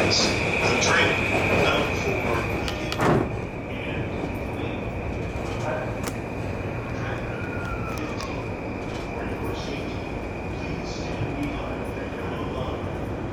is the training done for and for your safety. Please stand behind the yellow line.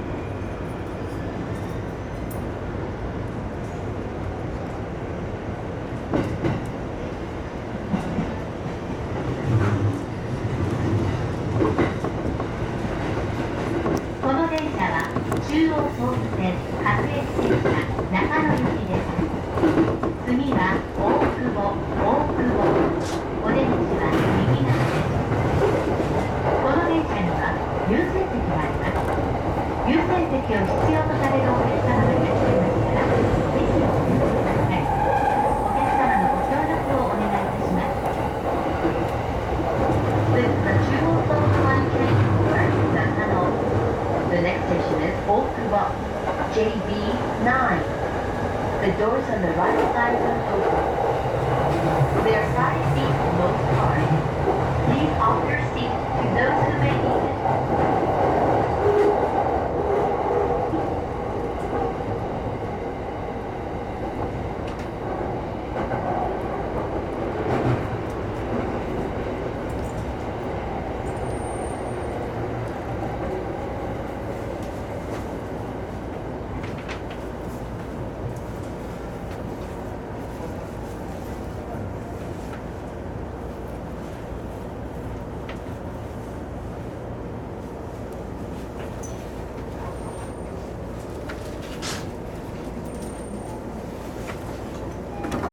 この電車は中央総武線各駅停車中野行きです。次は大久保。お出口は右側です。この電車には優先席があります。優先席を必要とされるお客様がいらっしゃいますから、ぜひお進みください。お客様のご協力をお願いいたします。This is the 中央総武line train for Nakano. The next station is Okubo, JB9. The doors on the right side will open. There are 5 seats in most cars. Please offer your seat to those who may need it.